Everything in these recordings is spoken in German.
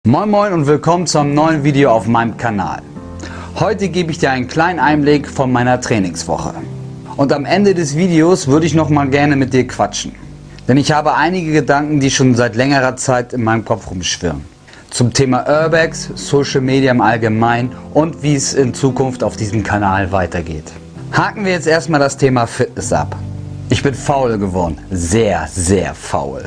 Moin Moin und willkommen zu einem neuen Video auf meinem Kanal. Heute gebe ich dir einen kleinen Einblick von meiner Trainingswoche. Und am Ende des Videos würde ich noch mal gerne mit dir quatschen. Denn ich habe einige Gedanken, die schon seit längerer Zeit in meinem Kopf rumschwirren. Zum Thema Urbex, Social Media im Allgemeinen und wie es in Zukunft auf diesem Kanal weitergeht. Haken wir jetzt erstmal das Thema Fitness ab. Ich bin faul geworden. Sehr, sehr faul.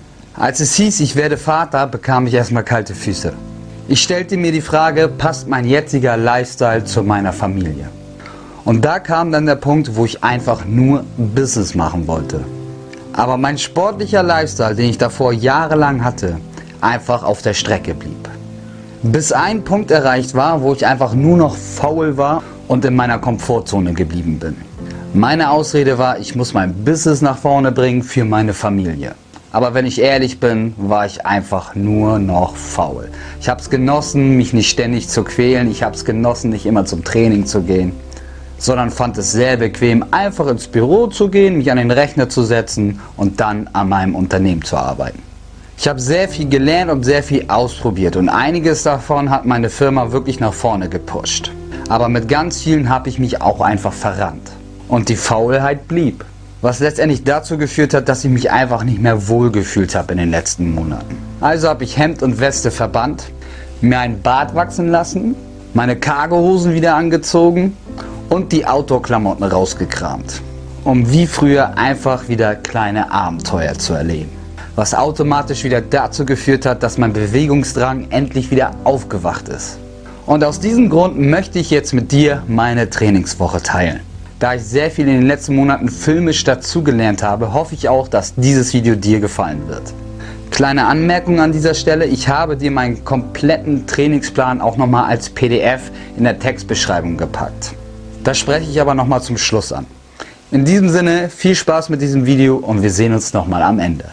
Als es hieß, ich werde Vater, bekam ich erstmal kalte Füße. Ich stellte mir die Frage, passt mein jetziger Lifestyle zu meiner Familie? Und da kam dann der Punkt, wo ich einfach nur Business machen wollte. Aber mein sportlicher Lifestyle, den ich davor jahrelang hatte, einfach auf der Strecke blieb. Bis ein Punkt erreicht war, wo ich einfach nur noch faul war und in meiner Komfortzone geblieben bin. Meine Ausrede war, ich muss mein Business nach vorne bringen für meine Familie. Aber wenn ich ehrlich bin, war ich einfach nur noch faul. Ich habe es genossen, mich nicht ständig zu quälen. Ich habe es genossen, nicht immer zum Training zu gehen. Sondern fand es sehr bequem, einfach ins Büro zu gehen, mich an den Rechner zu setzen und dann an meinem Unternehmen zu arbeiten. Ich habe sehr viel gelernt und sehr viel ausprobiert. Und einiges davon hat meine Firma wirklich nach vorne gepusht. Aber mit ganz vielen habe ich mich auch einfach verrannt. Und die Faulheit blieb. Was letztendlich dazu geführt hat, dass ich mich einfach nicht mehr wohlgefühlt habe in den letzten Monaten. Also habe ich Hemd und Weste verbannt, mir einen Bart wachsen lassen, meine Cargohosen wieder angezogen und die Outdoor-Klamotten rausgekramt, um wie früher einfach wieder kleine Abenteuer zu erleben. Was automatisch wieder dazu geführt hat, dass mein Bewegungsdrang endlich wieder aufgewacht ist. Und aus diesem Grund möchte ich jetzt mit dir meine Trainingswoche teilen. Da ich sehr viel in den letzten Monaten filmisch dazugelernt habe, hoffe ich auch, dass dieses Video dir gefallen wird. Kleine Anmerkung an dieser Stelle, ich habe dir meinen kompletten Trainingsplan auch nochmal als PDF in der Textbeschreibung gepackt. Das spreche ich aber nochmal zum Schluss an. In diesem Sinne, viel Spaß mit diesem Video und wir sehen uns nochmal am Ende.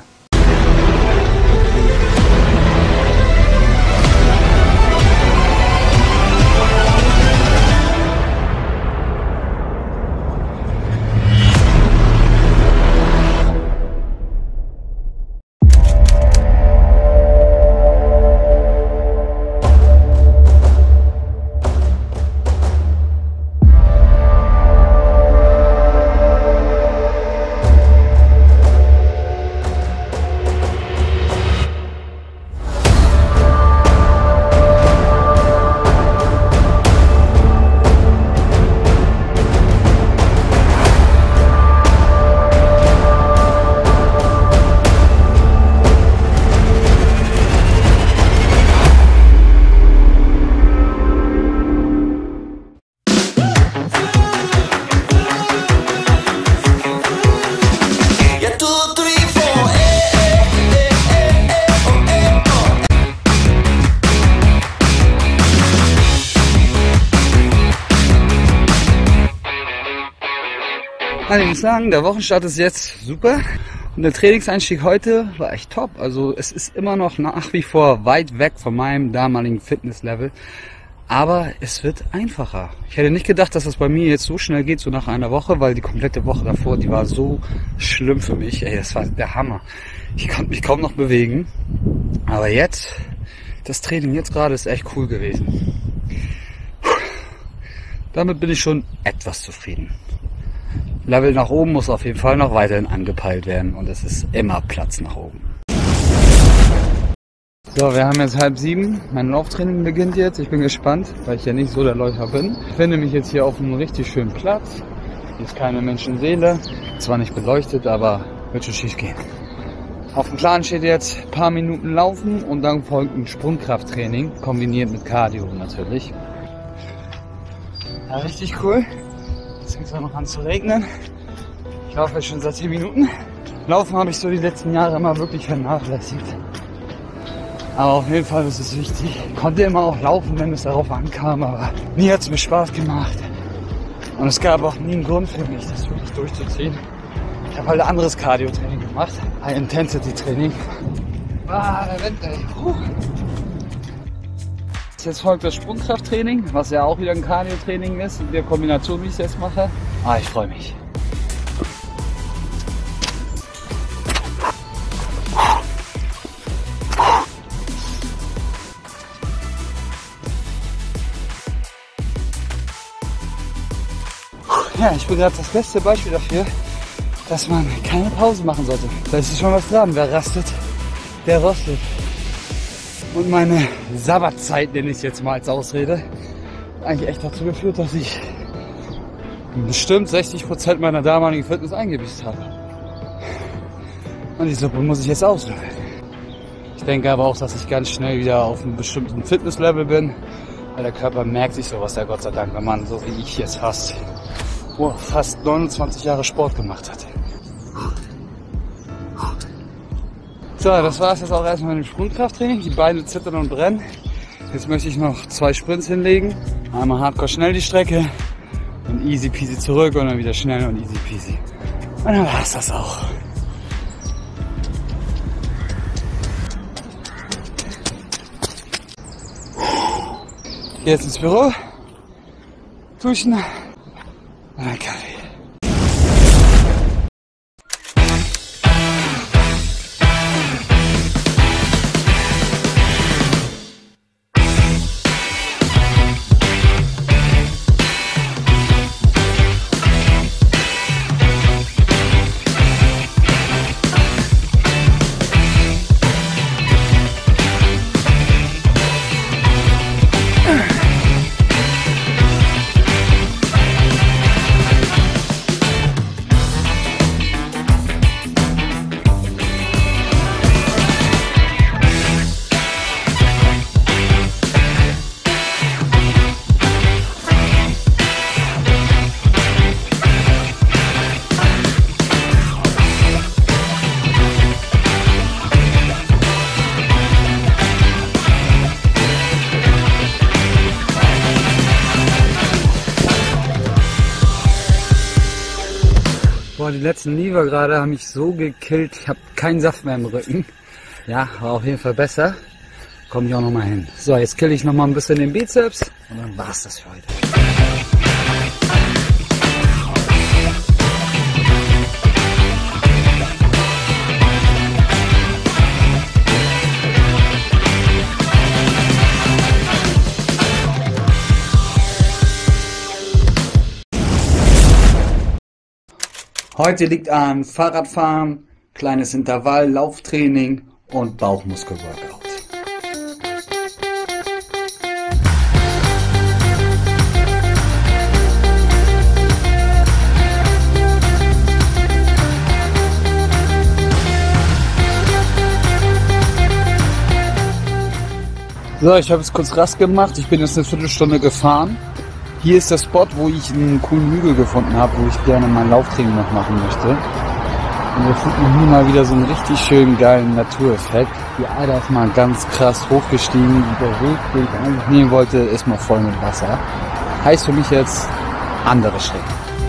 Also ich muss sagen, der Wochenstart ist jetzt super und der Trainingseinstieg heute war echt top. Also es ist immer noch nach wie vor weit weg von meinem damaligen Fitnesslevel, aber es wird einfacher. Ich hätte nicht gedacht, dass das bei mir jetzt so schnell geht, so nach einer Woche, weil die komplette Woche davor, die war so schlimm für mich. Ey, das war der Hammer. Ich konnte mich kaum noch bewegen, aber jetzt, das Training jetzt gerade ist echt cool gewesen. Damit bin ich schon etwas zufrieden. Level nach oben muss auf jeden Fall noch weiterhin angepeilt werden und es ist immer Platz nach oben. So, wir haben jetzt 6:30. Mein Lauftraining beginnt jetzt. Ich bin gespannt, weil ich ja nicht so der Läufer bin. Ich finde mich jetzt hier auf einem richtig schönen Platz. Hier ist keine Menschenseele. Zwar nicht beleuchtet, aber wird schon schief gehen. Auf dem Plan steht jetzt ein paar Minuten Laufen und dann folgt ein Sprungkrafttraining, kombiniert mit Cardio natürlich. Ja, richtig cool. Jetzt fängt es auch noch an zu regnen. Ich laufe jetzt schon seit 10 Minuten. Laufen habe ich so die letzten Jahre immer wirklich vernachlässigt. Aber auf jeden Fall ist es wichtig. Ich konnte immer auch laufen, wenn es darauf ankam, aber nie hat es mir Spaß gemacht. Und es gab auch nie einen Grund für mich, das wirklich durchzuziehen. Ich habe halt anderes Cardio-Training gemacht. High-Intensity-Training. Der Wind, ey. Jetzt folgt das Sprungkrafttraining, was ja auch wieder ein Cardio-Training ist, in der Kombination, wie ich es jetzt mache. Ich freue mich. Ja, ich bin gerade das beste Beispiel dafür, dass man keine Pause machen sollte. Da ist schon was dran. Wer rastet, der rostet. Und meine Sabbatzeit, nenne ich es jetzt mal als Ausrede, eigentlich echt dazu geführt, dass ich bestimmt 60% meiner damaligen Fitness eingebüßt habe. Und die Suppe muss ich jetzt auslöffeln. Ich denke aber auch, dass ich ganz schnell wieder auf einem bestimmten Fitnesslevel bin, weil der Körper merkt sich sowas ja Gott sei Dank, wenn man so wie ich jetzt fast 29 Jahre Sport gemacht hat. So, das war es jetzt auch erstmal mit dem Sprungkrafttraining. Die Beine zittern und brennen. Jetzt möchte ich noch 2 Sprints hinlegen. Einmal hardcore schnell die Strecke und easy peasy zurück und dann wieder schnell und easy peasy. Und dann war es das auch. Ich gehe jetzt ins Büro, duschen und einen Kaffee. Boah, die letzten Lever gerade haben mich so gekillt. Ich habe keinen Saft mehr im Rücken. Ja, war auf jeden Fall besser. Komme ich auch nochmal hin. So, jetzt kill ich nochmal ein bisschen den Bizeps und dann war's das für heute. Heute liegt an Fahrradfahren, kleines Intervall, Lauftraining und Bauchmuskelworkout. So, ich habe jetzt kurz Rast gemacht. Ich bin jetzt eine Viertelstunde gefahren. Hier ist der Spot, wo ich einen coolen Hügel gefunden habe, wo ich gerne mein Lauftraining noch machen möchte. Und wir finden hier mal wieder so einen richtig schönen geilen Natureffekt. Die Ader ist mal ganz krass hochgestiegen. Der Weg, den ich eigentlich nehmen wollte, ist mal voll mit Wasser. Heißt für mich jetzt andere Schritte.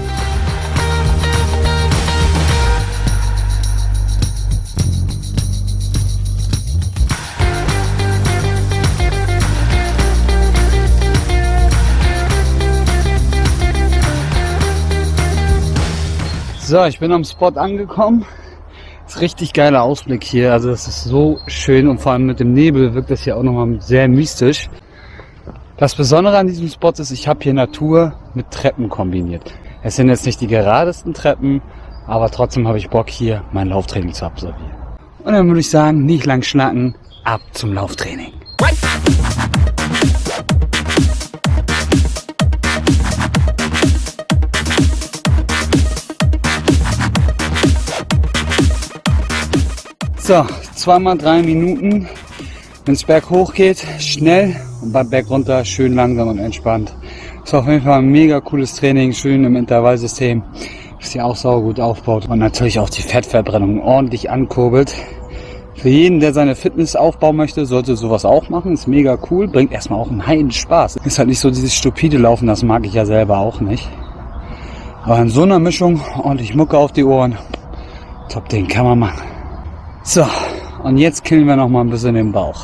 So, ich bin am Spot angekommen. Ist richtig geiler Ausblick hier. Also es ist so schön und vor allem mit dem Nebel wirkt das hier auch nochmal sehr mystisch. Das Besondere an diesem Spot ist, ich habe hier Natur mit Treppen kombiniert. Es sind jetzt nicht die geradesten Treppen, aber trotzdem habe ich Bock hier mein Lauftraining zu absolvieren. Und dann würde ich sagen, nicht lang schnacken, ab zum Lauftraining. So, 2x3 Minuten, wenn es berghoch geht, schnell und beim Berg runter schön langsam und entspannt. Ist auf jeden Fall ein mega cooles Training, schön im Intervallsystem, das hier auch saugut aufbaut und natürlich auch die Fettverbrennung ordentlich ankurbelt. Für jeden, der seine Fitness aufbauen möchte, sollte sowas auch machen. Ist mega cool, bringt erstmal auch einen heiden Spaß. Ist halt nicht so dieses stupide Laufen, das mag ich ja selber auch nicht. Aber in so einer Mischung ordentlich Mucke auf die Ohren, top Ding, kann man machen. So, und jetzt killen wir noch mal ein bisschen den Bauch.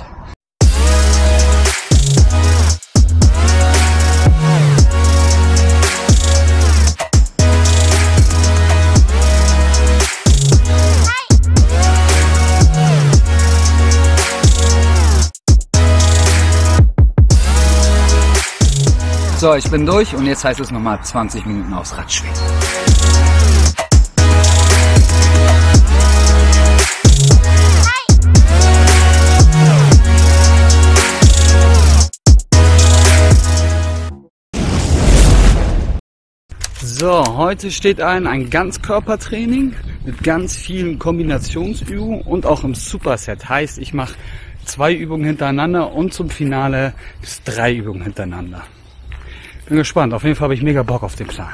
So, ich bin durch und jetzt heißt es nochmal 20 Minuten aufs Rad schwingen. So, heute steht ein Ganzkörpertraining mit ganz vielen Kombinationsübungen und auch im Superset. Heißt, ich mache 2 Übungen hintereinander und zum Finale bis 3 Übungen hintereinander. Bin gespannt. Auf jeden Fall habe ich mega Bock auf den Plan.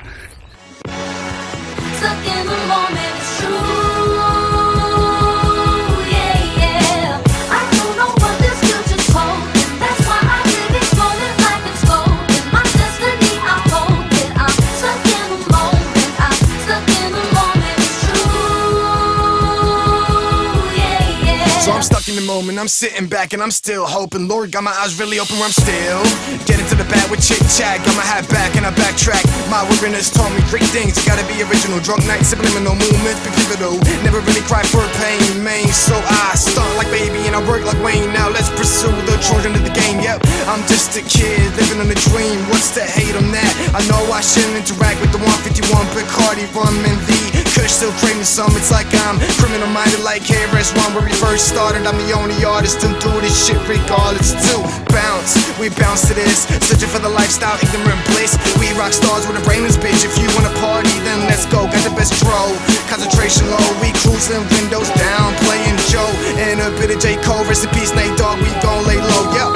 I'm sitting back and I'm still hoping. Lord got my eyes really open where I'm still getting to the bat with chit chat. Got my hat back and I backtrack. My wilderness taught me great things. You gotta be original. Drunk night, subliminal movements, be pivotal. Never really cry for pain, man. So I stunt like baby and I work like Wayne. Now let's pursue the children of the game. Yep, I'm just a kid living on a dream. What's the hate on that? I know I shouldn't interact with the 151 Bacardi rum and the Kush still craving some. It's like I'm criminal minded like KRS-One where we first started. I'm the only artist to do this shit regardless. To bounce, we bounce to this. Searching for the lifestyle, ignorant bliss. We rock stars with a brainless bitch. If you wanna party, then let's go. Got the best throw, concentration low. We cruising, windows down, playing Joe and a bit of J. Cole. Rest in peace, Nate Dogg. We gon' lay low, yo.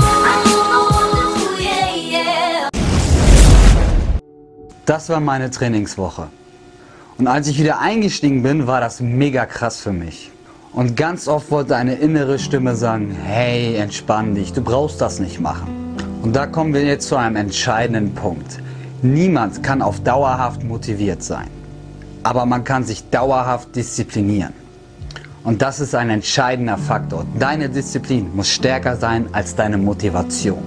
Das war meine Trainingswoche. Und als ich wieder eingestiegen bin, war das mega krass für mich. Und ganz oft wollte eine innere Stimme sagen, hey, entspann dich, du brauchst das nicht machen. Und da kommen wir jetzt zu einem entscheidenden Punkt. Niemand kann auf dauerhaft motiviert sein. Aber man kann sich dauerhaft disziplinieren. Und das ist ein entscheidender Faktor. Deine Disziplin muss stärker sein als deine Motivation.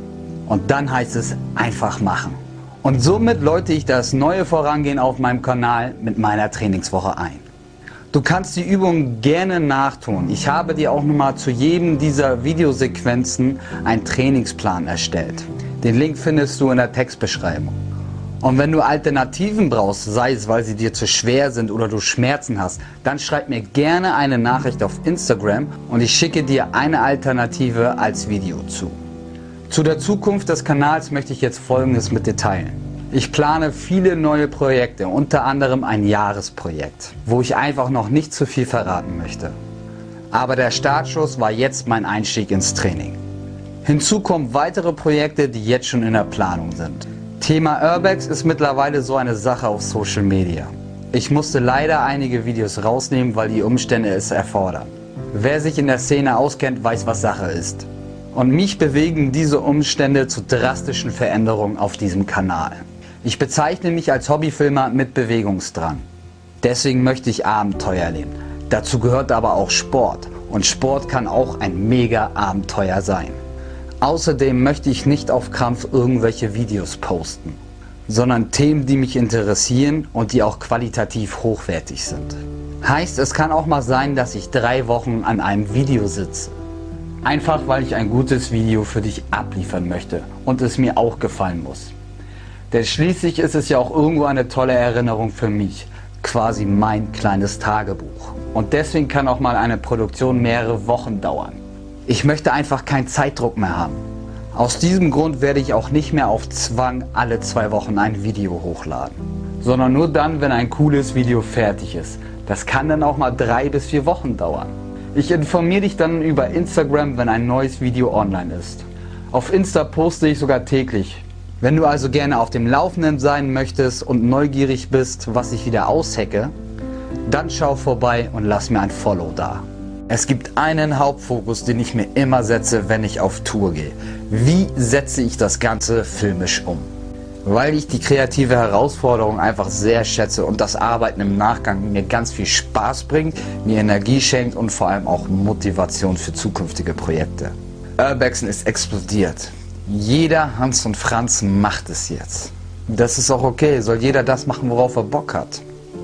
Und dann heißt es einfach machen. Und somit läute ich das neue Vorangehen auf meinem Kanal mit meiner Trainingswoche ein. Du kannst die Übungen gerne nachtun. Ich habe dir auch nochmal zu jedem dieser Videosequenzen einen Trainingsplan erstellt. Den Link findest du in der Textbeschreibung. Und wenn du Alternativen brauchst, sei es weil sie dir zu schwer sind oder du Schmerzen hast, dann schreib mir gerne eine Nachricht auf Instagram und ich schicke dir eine Alternative als Video zu. Zu der Zukunft des Kanals möchte ich jetzt Folgendes mit dir teilen. Ich plane viele neue Projekte, unter anderem ein Jahresprojekt, wo ich einfach noch nicht zu viel verraten möchte. Aber der Startschuss war jetzt mein Einstieg ins Training. Hinzu kommen weitere Projekte, die jetzt schon in der Planung sind. Thema Urbex ist mittlerweile so eine Sache auf Social Media. Ich musste leider einige Videos rausnehmen, weil die Umstände es erfordern. Wer sich in der Szene auskennt, weiß, was Sache ist. Und mich bewegen diese Umstände zu drastischen Veränderungen auf diesem Kanal. Ich bezeichne mich als Hobbyfilmer mit Bewegungsdrang. Deswegen möchte ich Abenteuer leben. Dazu gehört aber auch Sport. Und Sport kann auch ein mega Abenteuer sein. Außerdem möchte ich nicht auf Krampf irgendwelche Videos posten, sondern Themen, die mich interessieren und die auch qualitativ hochwertig sind. Heißt, es kann auch mal sein, dass ich 3 Wochen an einem Video sitze. Einfach weil ich ein gutes Video für dich abliefern möchte und es mir auch gefallen muss. Denn schließlich ist es ja auch irgendwo eine tolle Erinnerung für mich, quasi mein kleines Tagebuch. Und deswegen kann auch mal eine Produktion mehrere Wochen dauern. Ich möchte einfach keinen Zeitdruck mehr haben. Aus diesem Grund werde ich auch nicht mehr auf Zwang alle 2 Wochen ein Video hochladen, sondern nur dann, wenn ein cooles Video fertig ist. Das kann dann auch mal 3 bis 4 Wochen dauern. Ich informiere dich dann über Instagram, wenn ein neues Video online ist. Auf Insta poste ich sogar täglich. Wenn du also gerne auf dem Laufenden sein möchtest und neugierig bist, was ich wieder aushecke, dann schau vorbei und lass mir ein Follow da. Es gibt einen Hauptfokus, den ich mir immer setze, wenn ich auf Tour gehe. Wie setze ich das Ganze filmisch um? Weil ich die kreative Herausforderung einfach sehr schätze und das Arbeiten im Nachgang mir ganz viel Spaß bringt, mir Energie schenkt und vor allem auch Motivation für zukünftige Projekte. Urbexen ist explodiert. Jeder Hans und Franz macht es jetzt. Das ist auch okay, soll jeder das machen, worauf er Bock hat.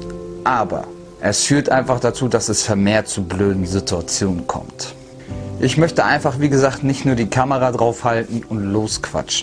Aber es führt einfach dazu, dass es vermehrt zu blöden Situationen kommt. Ich möchte einfach, wie gesagt, nicht nur die Kamera draufhalten und losquatschen.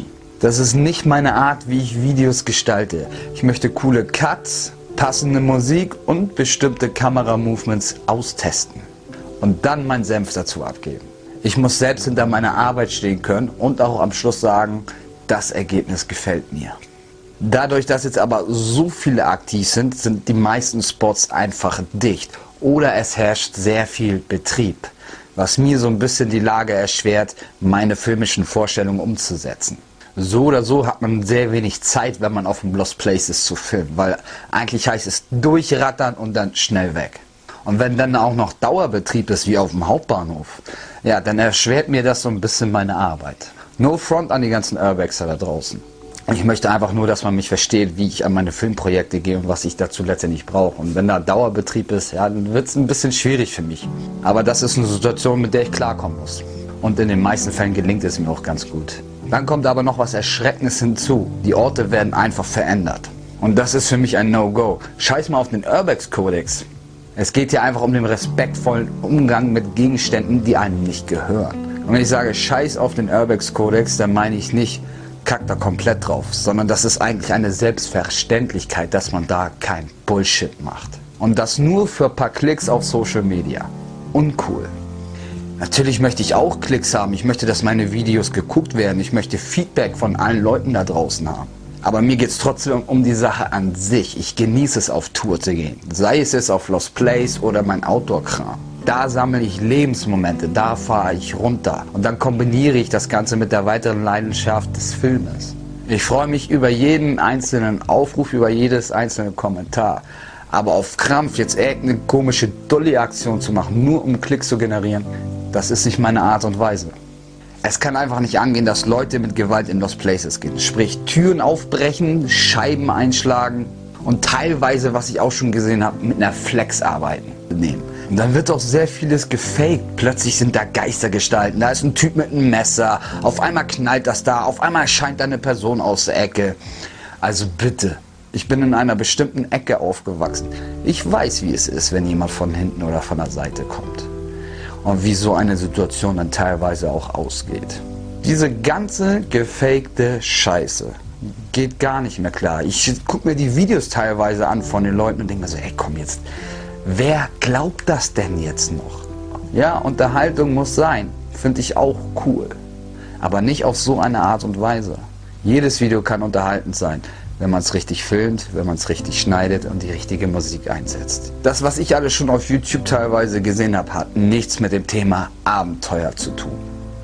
Das ist nicht meine Art, wie ich Videos gestalte. Ich möchte coole Cuts, passende Musik und bestimmte Kameramovements austesten und dann meinen Senf dazu abgeben. Ich muss selbst hinter meiner Arbeit stehen können und auch am Schluss sagen, das Ergebnis gefällt mir. Dadurch, dass jetzt aber so viele aktiv sind, sind die meisten Spots einfach dicht oder es herrscht sehr viel Betrieb, was mir so ein bisschen die Lage erschwert, meine filmischen Vorstellungen umzusetzen. So oder so hat man sehr wenig Zeit, wenn man auf dem Lost Places zu filmen, weil eigentlich heißt es durchrattern und dann schnell weg. Und wenn dann auch noch Dauerbetrieb ist, wie auf dem Hauptbahnhof, ja, dann erschwert mir das so ein bisschen meine Arbeit. No front an die ganzen Urbexer da draußen. Ich möchte einfach nur, dass man mich versteht, wie ich an meine Filmprojekte gehe und was ich dazu letztendlich brauche. Und wenn da Dauerbetrieb ist, ja, dann wird es ein bisschen schwierig für mich. Aber das ist eine Situation, mit der ich klarkommen muss. Und in den meisten Fällen gelingt es mir auch ganz gut. Dann kommt aber noch was Erschreckendes hinzu. Die Orte werden einfach verändert. Und das ist für mich ein No-Go. Scheiß mal auf den Urbex-Kodex. Es geht hier einfach um den respektvollen Umgang mit Gegenständen, die einem nicht gehören. Und wenn ich sage Scheiß auf den Urbex-Kodex, dann meine ich nicht, kack da komplett drauf, sondern das ist eigentlich eine Selbstverständlichkeit, dass man da kein Bullshit macht. Und das nur für ein paar Klicks auf Social Media. Uncool. Natürlich möchte ich auch Klicks haben, ich möchte, dass meine Videos geguckt werden, ich möchte Feedback von allen Leuten da draußen haben. Aber mir geht es trotzdem um die Sache an sich. Ich genieße es, auf Tour zu gehen. Sei es jetzt auf Lost Place oder mein Outdoor-Kram. Da sammle ich Lebensmomente, da fahre ich runter. Und dann kombiniere ich das Ganze mit der weiteren Leidenschaft des Filmes. Ich freue mich über jeden einzelnen Aufruf, über jedes einzelne Kommentar. Aber auf Krampf jetzt irgendeine komische Dulli-Aktion zu machen, nur um Klicks zu generieren, das ist nicht meine Art und Weise. Es kann einfach nicht angehen, dass Leute mit Gewalt in Lost Places gehen. Sprich, Türen aufbrechen, Scheiben einschlagen und teilweise, was ich auch schon gesehen habe, mit einer Flex arbeiten. Und dann wird auch sehr vieles gefaked. Plötzlich sind da Geistergestalten, da ist ein Typ mit einem Messer, auf einmal knallt das da, auf einmal erscheint da eine Person aus der Ecke. Also bitte, ich bin in einer bestimmten Ecke aufgewachsen. Ich weiß, wie es ist, wenn jemand von hinten oder von der Seite kommt. Und wie so eine Situation dann teilweise auch ausgeht. Diese ganze gefakte Scheiße geht gar nicht mehr klar. Ich gucke mir die Videos teilweise an von den Leuten und denke mir so, ey komm jetzt, wer glaubt das denn jetzt noch? Ja, Unterhaltung muss sein, finde ich auch cool. Aber nicht auf so eine Art und Weise. Jedes Video kann unterhaltend sein, wenn man es richtig filmt, wenn man es richtig schneidet und die richtige Musik einsetzt. Das, was ich alles schon auf YouTube teilweise gesehen habe, hat nichts mit dem Thema Abenteuer zu tun.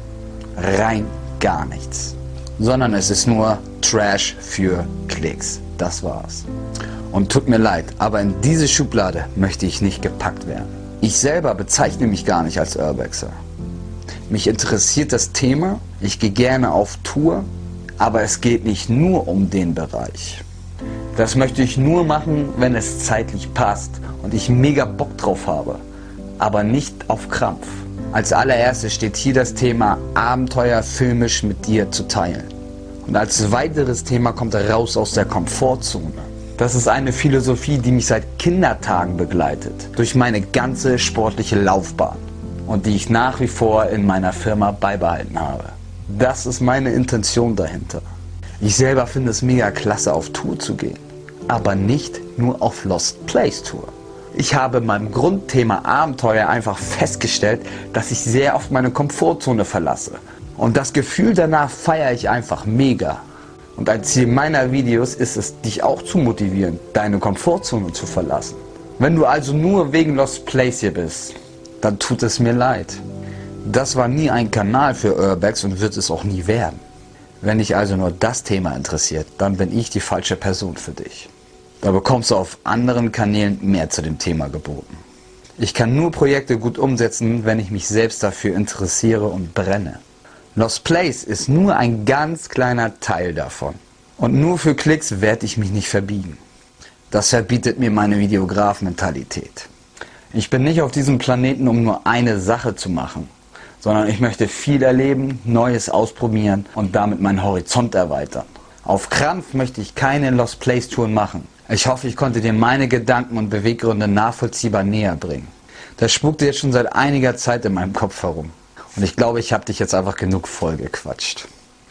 Rein gar nichts. Sondern es ist nur Trash für Klicks. Das war's. Und tut mir leid, aber in diese Schublade möchte ich nicht gepackt werden. Ich selber bezeichne mich gar nicht als Urbexer. Mich interessiert das Thema, ich gehe gerne auf Tour, aber es geht nicht nur um den Bereich. Das möchte ich nur machen, wenn es zeitlich passt und ich mega Bock drauf habe, aber nicht auf Krampf. Als allererstes steht hier das Thema Abenteuer filmisch mit dir zu teilen. Und als weiteres Thema kommt raus aus der Komfortzone. Das ist eine Philosophie, die mich seit Kindertagen begleitet, durch meine ganze sportliche Laufbahn und die ich nach wie vor in meiner Firma beibehalten habe. Das ist meine Intention dahinter. Ich selber finde es mega klasse, auf Tour zu gehen, aber nicht nur auf Lost Place Tour. Ich habe beim Grundthema Abenteuer einfach festgestellt, dass ich sehr oft meine Komfortzone verlasse. Und das Gefühl danach feiere ich einfach mega. Und ein Ziel meiner Videos ist es, dich auch zu motivieren, deine Komfortzone zu verlassen. Wenn du also nur wegen Lost Place hier bist, dann tut es mir leid. Das war nie ein Kanal für Urbex und wird es auch nie werden. Wenn dich also nur das Thema interessiert, dann bin ich die falsche Person für dich. Da bekommst du auf anderen Kanälen mehr zu dem Thema geboten. Ich kann nur Projekte gut umsetzen, wenn ich mich selbst dafür interessiere und brenne. Lost Place ist nur ein ganz kleiner Teil davon. Und nur für Klicks werde ich mich nicht verbiegen. Das verbietet mir meine Videograf-Mentalität. Ich bin nicht auf diesem Planeten, um nur eine Sache zu machen, sondern ich möchte viel erleben, Neues ausprobieren und damit meinen Horizont erweitern. Auf Krampf möchte ich keine Lost Place Touren machen. Ich hoffe, ich konnte dir meine Gedanken und Beweggründe nachvollziehbar näher bringen. Das spukte jetzt schon seit einiger Zeit in meinem Kopf herum. Und ich glaube, ich habe dich jetzt einfach genug vollgequatscht.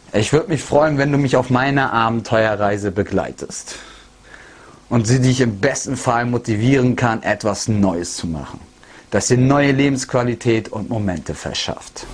Ich würde mich freuen, wenn du mich auf meiner Abenteuerreise begleitest und sie dich im besten Fall motivieren kann, etwas Neues zu machen, das dir neue Lebensqualität und Momente verschafft.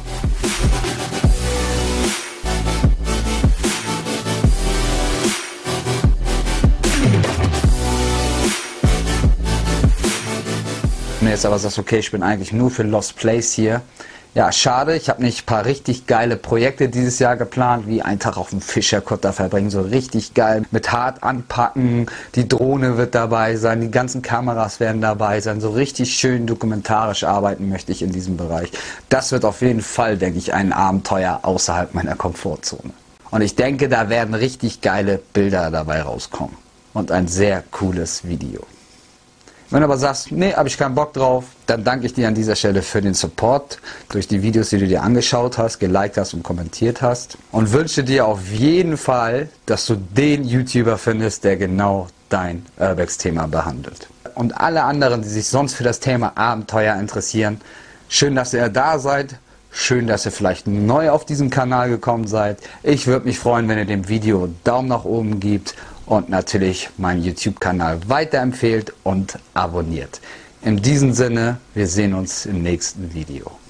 Wenn du jetzt aber sagst, okay, ich bin eigentlich nur für Lost Place hier. Ja, schade, ich habe nicht ein paar richtig geile Projekte dieses Jahr geplant, wie einen Tag auf dem Fischerkutter verbringen, so richtig geil, mit hart anpacken, die Drohne wird dabei sein, die ganzen Kameras werden dabei sein, so richtig schön dokumentarisch arbeiten möchte ich in diesem Bereich. Das wird auf jeden Fall, denke ich, ein Abenteuer außerhalb meiner Komfortzone. Und ich denke, da werden richtig geile Bilder dabei rauskommen und ein sehr cooles Video. Wenn du aber sagst, nee, habe ich keinen Bock drauf, dann danke ich dir an dieser Stelle für den Support durch die Videos, die du dir angeschaut hast, geliked hast und kommentiert hast. Und wünsche dir auf jeden Fall, dass du den YouTuber findest, der genau dein Urbex-Thema behandelt. Und alle anderen, die sich sonst für das Thema Abenteuer interessieren, schön, dass ihr da seid. Schön, dass ihr vielleicht neu auf diesem Kanal gekommen seid. Ich würde mich freuen, wenn ihr dem Video einen Daumen nach oben gebt und natürlich meinen YouTube-Kanal weiterempfehlt und abonniert. In diesem Sinne, wir sehen uns im nächsten Video.